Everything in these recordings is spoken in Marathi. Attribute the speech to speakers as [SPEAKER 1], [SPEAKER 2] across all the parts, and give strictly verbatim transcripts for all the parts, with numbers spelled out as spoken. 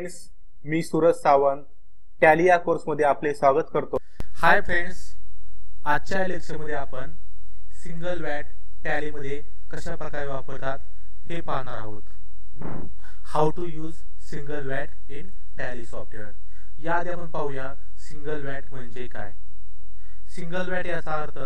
[SPEAKER 1] फ्रेंड्स, मी सूरज सावंत टॅली या कोर्समध्ये आपले स्वागत करतो।
[SPEAKER 2] हाय फ्रेंड्स, आजच्या लेक्चरमध्ये आपण सिंगल वॅट टॅलीमध्ये कशा प्रकारे वापरतात हे पाहणार आहोत। How to use single VAT in Tally software. याआधी आपण पाहूया सिंगल वॅट म्हणजे काय। सिंगल वॅट याचा अर्थ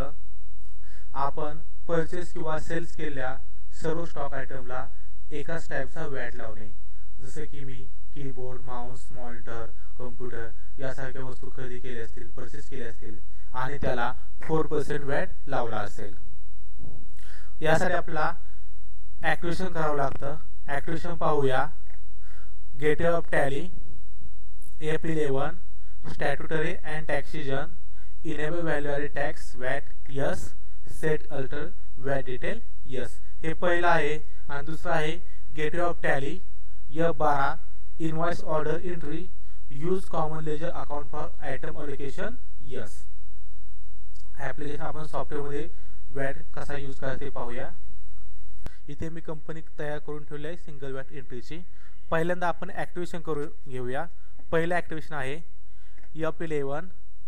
[SPEAKER 2] आपण परचेस किंवा सेल्स केलेल्या सर्व स्टॉक आयटमला एकाच टाईपचा वॅट लावणे। जसे की मी कीबोर्ड, माउस, मॉनिटर, कॉम्प्युटर यासारख्या वस्तू खरेदी केल्या असतील, परचेस केल्या असतील आणि त्याला फोर पर्सेंट वॅट लावला असेल। यासाठी आपल्याला ॲक्टिवेशन करावं लागतं। ॲक्टिवेशन पाहूया। Gateway of Tally, F eleven, statutory and taxation, enable value added tax VAT yes, set alter VAT detail yes. हे पहिलं आहे आणि दुसरं आहे गेटवे ऑफ टॅली एफ बारा, invoice order entry, use common ledger account for item allocation yes. Application आपण सॉफ्टवेअरमध्ये वॅट कसा यूज करायचा ते पाहूया। इथे मी कंपनी तयार करून ठेवली आहे सिंगल वॅट एंट्रीची। पहिल्यांदा आपण ॲक्टिवेशन करून घेऊया। पहिलं ॲक्टिवेशन आहे F eleven,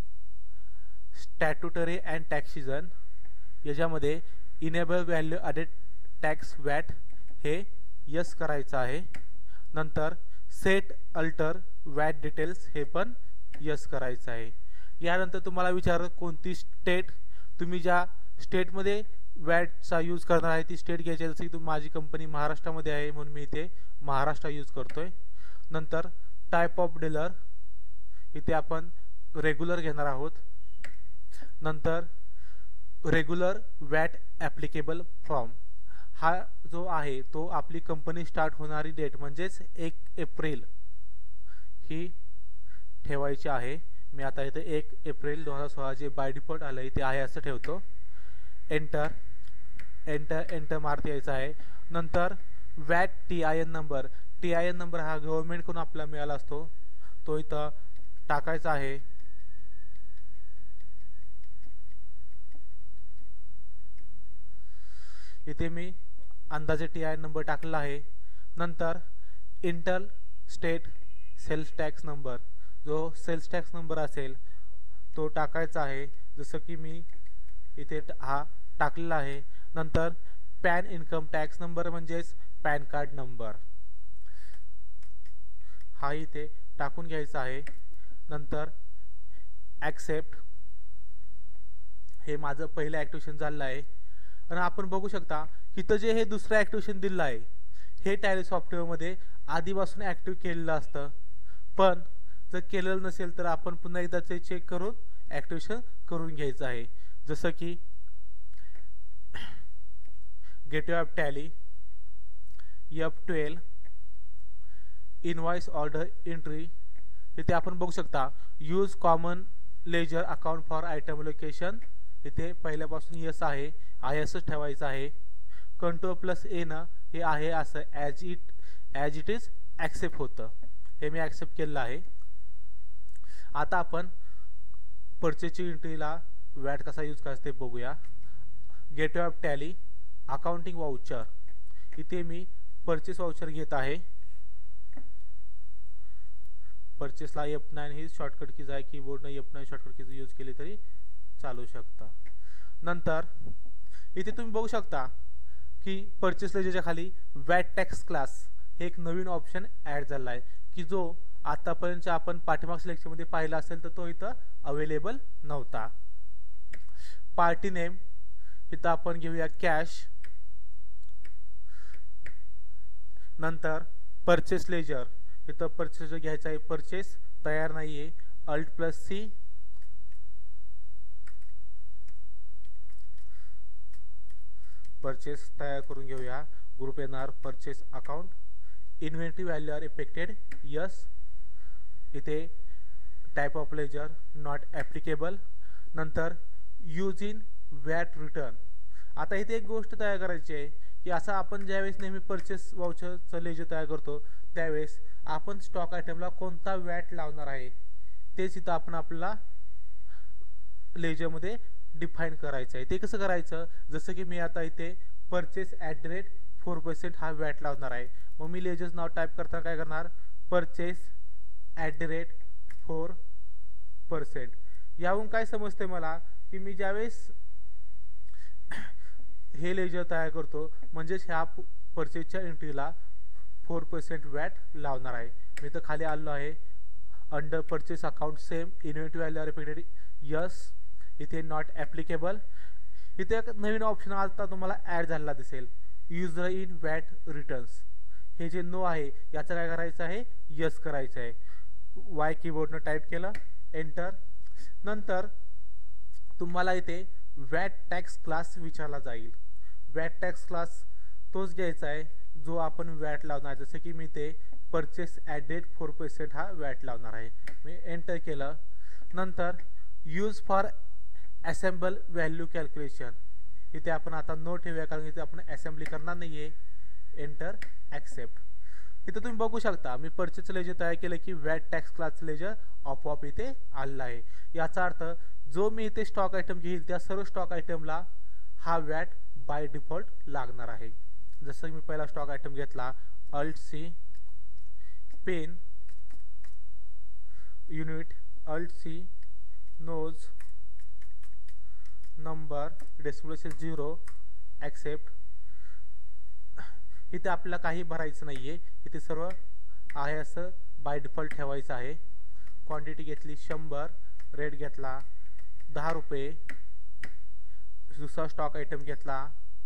[SPEAKER 2] statutory and taxation. याच्यामध्ये enable value added tax VAT हे यस करायचं आहे। नंतर सेट अल्टर वॅट डिटेल्स हे पण यस करायचं आहे। यानंतर तुम्हाला विचार कोणती स्टेट, तुम्ही ज्या स्टेटमध्ये वॅटचा यूज करणार आहे ती स्टेट घ्यायची। जसं की माझी कंपनी महाराष्ट्रामध्ये आहे म्हणून मी इथे महाराष्ट्र यूज करतोय। नंतर टाईप ऑफ डीलर, इथे आपण रेग्युलर घेणार आहोत। नंतर रेग्युलर वॅट ॲप्लिकेबल फ्रॉम, हा जो आहे तो आपली कंपनी स्टार्ट होणारी डेट म्हणजेच एक एप्रिल ही ठेवायची आहे। मी आता इथे एक एप्रिल दोन हजार सोळा जे बाय डिफॉल्ट आलं इथे आहे असं ठेवतो। एंटर एंटर एंटर मारता यायचं आहे। नंतर VAT T I N number, T I N number हा गव्हर्नमेंटकडून आपल्याला मिळाला असतो, तो इथं टाकायचा आहे। इथे मी अंदाजे टी आय नंबर टाकलेला आहे। नंतर inter state sales tax number, जो सेल्स टॅक्स नंबर असेल तो टाकायचा आहे। जसं की मी इथे हा टाकलेला आहे। नंतर पॅन इन्कम टॅक्स नंबर म्हणजेच पॅन कार्ड नंबर हा इथे टाकून घ्यायचा आहे। नंतर ॲक्सेप्ट, हे माझं पहिलं ॲक्टिवेशन झालं आहे। आणि आपण बघू शकता इथं जे हे दुसरं ॲक्टिवेशन दिलं आहे हे टॅली सॉफ्टवेअरमध्ये आधीपासून ॲक्टिव्ह केलेलं असतं, पण जर केलेलं नसेल तर आपण पुन्हा एकदा ते चेक करून ॲक्टिवेशन करून घ्यायचं आहे। जसं की gateway of Tally F twelve, invoice order entry, इथे आपण बघू शकता use common ledger account for item location, इथे पहिल्यापासून यस आहे, आय एसच ठेवायचं आहे। कंट्रोल प्लस ए न हे आहे असं as it as it is accept होतं, हे मी ॲक्सेप्ट केलेलं आहे। आता आपण परचेसची एंट्रीला वॅट कसा यूज करायचा ते बघूया। Gateway of Tally accounting voucher, इथे मी परचेस वाउचर घेत आहे। परचेसला एफ नाईन ही शॉर्टकट कीज आहे, कीबोर्डनं F nine shortcut keys use केली तरी चालू शकता। नंतर इथे तुम्ही बघू शकता की परचेस लेजरच्या खाली वॅट टॅक्स क्लास हे एक नवीन ऑप्शन ॲड झाला आहे की जो आतापर्यंत आपण पाठीमागच्या लेक्चरमध्ये पाहिला असेल तर तो इथं अवेलेबल नव्हता। पार्टी नेम इथं आपण घेऊया कॅश। नंतर परचेस लेजर, इथं परचेस घ्यायचा आहे, परचेस तयार नाही आहे, अल्ट प्लस सी। परचेस तयार करून घेऊया। ग्रुप येणार purchase account, inventory value are affected yes. इथे type of ledger not applicable. नंतर यूज इन वॅट रिटर्न, आता इथे एक गोष्ट तयार करायची आहे की असं आपण ज्यावेळेस नेहमी परचेस वाउचरचं लेजर तयार करतो त्यावेळेस आपण स्टॉक आयटमला कोणता वॅट लावणार आहे तेच इथं आपण आपल्याला लेजरमध्ये डिफाईन करायचं आहे। ते कसं करायचं, जसं की मी आता इथे purchase at the rate four percent हा वॅट लावणार आहे। मग मी लेजर्स नाव टाईप करताना काय करणार, purchase at the rate four percent. याहून काय समजते मला की मी ज्यावेळेस हे लेजर तयार करतो म्हणजेच ह्या परचेजच्या एंट्रीला फोर पर्सेंट वॅट लावणार आहे. मी तर खाली आलो आहे under purchase account same inventory value repeated yes, इथे नॉट ॲप्लिकेबल. इथे एक नवीन ऑप्शन आता तुम्हाला ॲड झालेला दिसेल युजर इन वॅट रिटर्न्स. हे जे नो आहे याचं काय करायचं आहे, यस करायचं आहे. वाय कीबोर्डनं टाईप केलं, एंटर. नंतर तुम्हाला इथे वॅट टॅक्स क्लास विचारला जाईल. वॅट टॅक्स क्लास तोच घ्यायचा आहे जो आपण वॅट लावणार. जसं की मी ते purchase at date four percent हा वॅट लावणार आहे. मी एंटर केलं. नंतर use for assemble value calculation इथे आपण आता नो ठेवूया कारण इथे आपण असेंब्ली करणार नाही आहे. Enter accept. इथं तुम्ही बघू शकता मी परचेसचं लेजर तयार केलं की वॅट टॅक्स क्लासचं लेजर आपोआप इथे आलेलं आहे. याचा अर्थ जो मी इथे स्टॉक आयटम घेईल त्या सर्व स्टॉक आयटमला हा वॅट बाय डिफॉल्ट लागणार आहे. जसं मी पहिला स्टॉक आयटम घेतला alt C pen unit alt C nos number decimal zero accept. इथे आपल्याला काही भरायचं नाही आहे. इथे सर्व आहे असं बाय डिफॉल्ट ठेवायचं आहे. क्वांटिटी घेतली शंभर, रेट घेतला दहा रुपये. दुसरा स्टॉक आयटम घेतला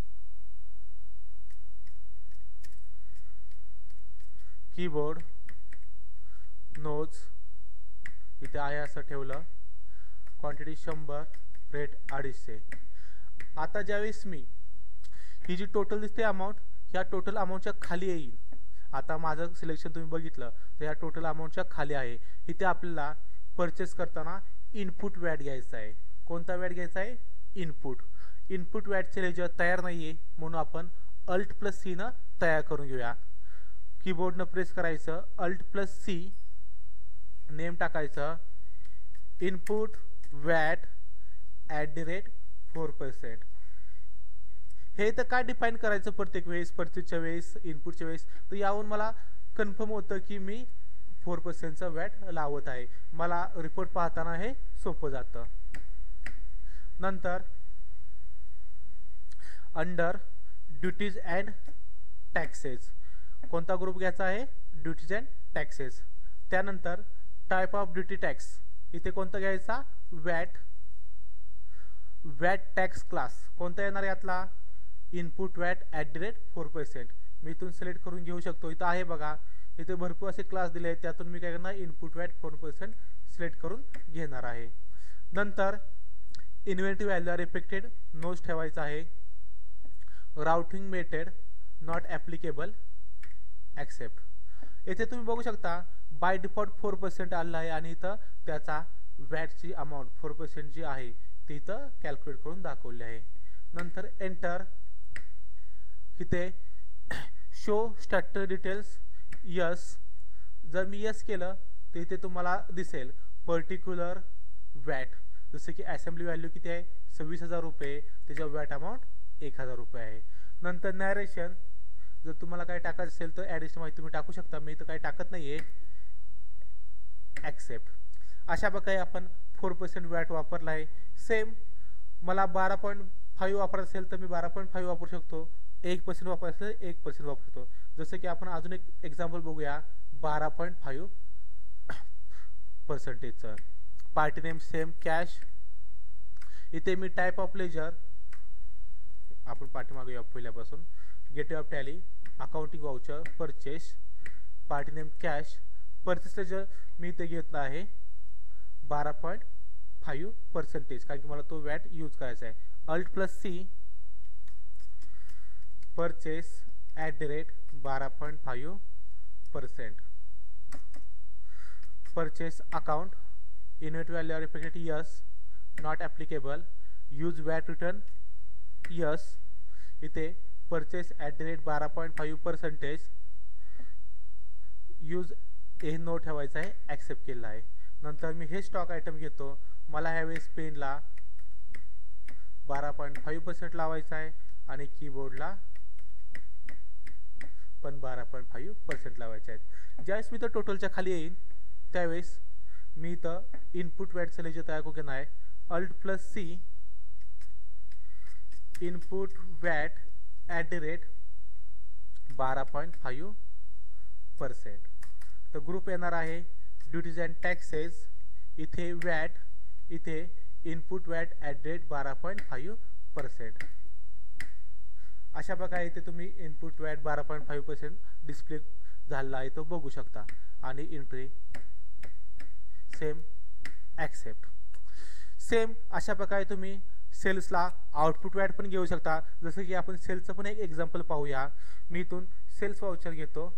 [SPEAKER 2] कीबोर्ड नोज, इथे आहे असं ठेवलं. क्वांटिटी शंभर, रेट अडीचशे. आता ज्यावेळेस मी ही जी टोटल दिसते अमाऊंट ह्या टोटल अमाऊंटच्या खाली येईल. आता माझं सिलेक्शन तुम्ही बघितलं तर ह्या टोटल अमाऊंटच्या खाली आहे. इथे आपल्याला परचेस करताना इनपुट वॅट घ्यायचा आहे. कोणता वॅट घ्यायचा आहे, इनपुट. इनपुट वॅटचे लेजर तयार नाही आहे म्हणून आपण अल्ट प्लस सी न तयार करून घेऊया. कीबोर्डनं प्रेस करायचं अल्ट प्लस सी, नेम टाकायचं input VAT at the rate four percent. हे तर काय डिफाईन करायचं प्रत्येक वेळेस परचेसच्या वेळेस इनपुटच्या वेळेस, तर यावरून मला कन्फर्म होतं की मी फोर पर्सेंटचा वॅट लावत आहे. मला रिपोर्ट पाहताना हे सोपं जातं. नंतर अंडर ड्युटीज अँड टॅक्सेस कोणता ग्रुप घ्यायचा आहे, ड्युटीज अँड टॅक्सेस. त्यानंतर टाईप ऑफ ड्युटी टॅक्स इथे कोणता घ्यायचा, वॅट. वॅट टॅक्स क्लास कोणता येणार यातला, input VAT at the rate four percent. मी इथून सिलेक्ट करून घेऊ शकतो. इथं आहे बघा, इथे भरपूर असे क्लास दिले आहेत. त्यातून मी काय करणार, input VAT four percent select करून घेणार आहे. नंतर इन्व्हेंटरी व्हॅल्यू रिफ्लेक्टेड नोज ठेवायचा आहे. Routing method not applicable accept. येथे तुम्ही बघू शकता बाय डिफॉल्ट फोर पर्सेंट आलेला आहे आणि इथं त्याचा वॅटची अमाऊंट फोर पर्सेंट जी आहे ती इथं कॅल्क्युलेट करून दाखवली आहे. नंतर एंटर. इथे शो स्ट्रक्चर डिटेल्स यस. जर मी यस केलं तर इथे तुम्हाला दिसेल पर्टिक्युलर वॅट. जसं की असेंब्ली व्हॅल्यू किती आहे, सव्वीस हजार रुपये. त्याच्या वॅट अमाऊंट एक हजार रुपये आहे. नंतर नॅरेशन. जर तुम्हाला काही टाकायचं असेल तर ॲडिशनल माहिती तुम्ही टाकू शकता. मी तर काही टाकत नाही आहे. ॲक्सेप्ट. अशा प्रकारे आपण फोर पर्सेंट वॅट वापरला आहे. सेम मला बारा पॉईंट फाईव्ह वापरायचं असेल तर मी बारा पॉईंट फाईव्ह वापरू शकतो. एक पर्सेंट वापरायचं असेल एक पर्सेंट वापरू शकतो. जसं की आपण अजून एक एक्झाम्पल बघूया बारा पॉईंट फाईव्ह पर्सेंटेजचं. Party name same cash. इथे मी टाईप ऑफ लेजर आपण पाठी मागूया पहिल्यापासून. Gateway of Tally, accounting voucher, purchase, party name cash. Purchase ledger मी इथे घेतला आहे बारा पॉईंट फाईव्ह पर्सेंटेज कारण की मला तो वॅट यूज करायचा आहे. Alt plus C purchase at the rate बारा point five percent. Purchase account inventory value reflected yes, not applicable. Use VAT return yes. इथे परचेस ॲट द रेट बारा पॉईंट फाईव्ह पर्सेंटेज यूज हे नो ठेवायचं आहे. ॲक्सेप्ट केलं आहे. नंतर मी हे स्टॉक आयटम घेतो. मला ह्यावेळेस पेनला बारा पॉईंट फाईव्ह पर्सेंट लावायचा आहे आणि कीबोर्डला पण बारा पॉईंट फाईव्ह पर्सेंट लावायचे आहेत. ज्यावेळेस मी तर टोटलच्या खाली येईन त्यावेळेस मी इथं इनपुट वॅटचं लेजर तयार करू घेणार आहे. Alt plus C input VAT at the rate बारा पॉईंट फाईव्ह पर्सेंट. तर ग्रुप येणार आहे ड्युटीज अँड टॅक्सेस, इथे वॅट, इथे input VAT at the rate बारा पॉईंट फाईव्ह पर्सेंट. अशा प्रकारे इथे तुम्ही इनपुट वॅट बारा पॉईंट फाईव्ह पर्सेंट डिस्प्ले झाला आहे तो बघू शकता. आणि एंट्री सेम ॲक्सेप्ट. सेम अशा प्रकारे तुम्ही सेल्सला आउटपुट वॅट पण घेऊ शकता. जसं की आपण सेल्सचं पण एक एक्झाम्पल पाहूया. मी इथून सेल्स वाउचर घेतो.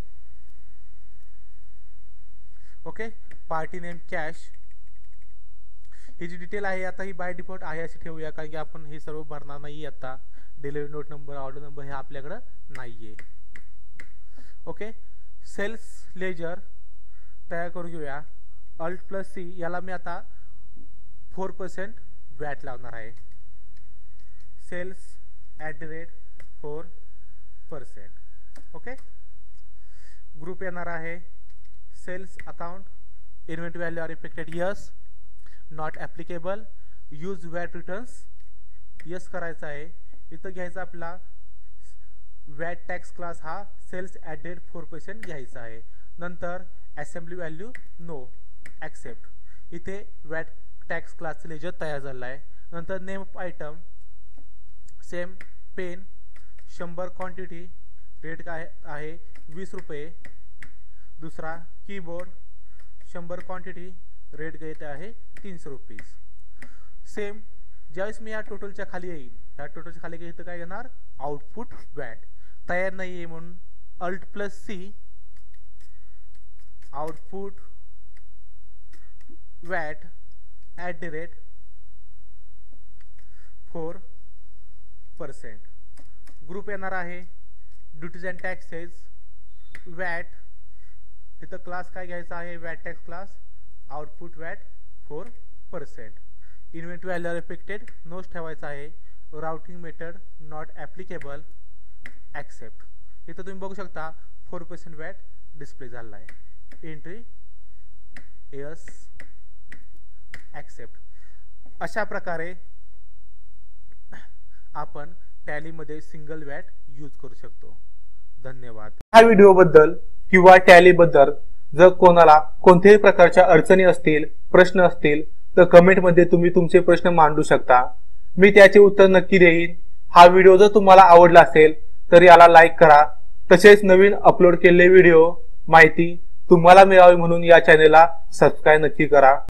[SPEAKER 2] ओके, पार्टी नेम कॅश, ही जी डिटेल आहे आता ही बाय डिफॉल्ट आहे अशी ठेवूया, कारण की आपण हे सर्व भरणार नाही आता. Delivery note number, order number हे आपल्याकडं नाहीये. ओके, सेल्स लेजर तयार करून घेऊया. अल्ट प्लस सी, याला मी आता फोर पर्सेंट वॅट लावणार आहे. Sales at the rate four percent. Okay, group येणार आहे sales account, inventory value are affected yes, not applicable, use VAT returns yes करायचं आहे. इथं घ्यायचा आपला वॅट टॅक्स क्लास हा sales at rate four percent घ्यायचा आहे. नंतर असेंब्ली व्हॅल्यू नो ॲक्सेप्ट. इथे वॅट टॅक्स क्लासचं लेजर तयार झालं आहे. नंतर name of item same pen शंभर क्वांटिटी, रेट काय आहे वीस रुपये. दुसरा कीबोर्ड शंभर क्वांटिटी, रेट घेत आहे तीनशे रुपीज. सेम ज्यावेळेस मी या टोटलच्या खाली येईल, या टोटलच्या खाली घेतं काय घेणार आउटपुट वॅट. तयार नाही आहे म्हणून alt plus C output VAT at the rate four percent. Group येणार आहे ड्युटीज अँड टॅक्सेस, वॅट, इथं क्लास काय घ्यायचा आहे VAT tax class, output VAT four percent. Inventory value affected नोच ठेवायचा आहे. Routing method not applicable accept. इथं तुम्ही बघू शकता फोर पर्सेंट वॅट डिस्प्ले झाला आहे. Entry yes accept. अशा प्रकारे आपण टॅलीमध्ये सिंगल वॅट यूज करू शकतो. धन्यवाद.
[SPEAKER 1] ह्या व्हिडिओ बद्दल किंवा टॅली बद्दल जर कोणाला कोणत्याही प्रकारच्या अडचणी असतील, प्रश्न असतील तर कमेंट मध्ये तुम्ही तुमचे प्रश्न मांडू शकता. मी त्याचे उत्तर नक्की देईन. हा व्हिडिओ जर तुम्हाला आवडला असेल तर याला लाईक करा. तसेच नवीन अपलोड केलेले व्हिडिओ माहिती तुम्हाला मिळावी म्हणून या चॅनेलला सबस्क्राईब नक्की करा.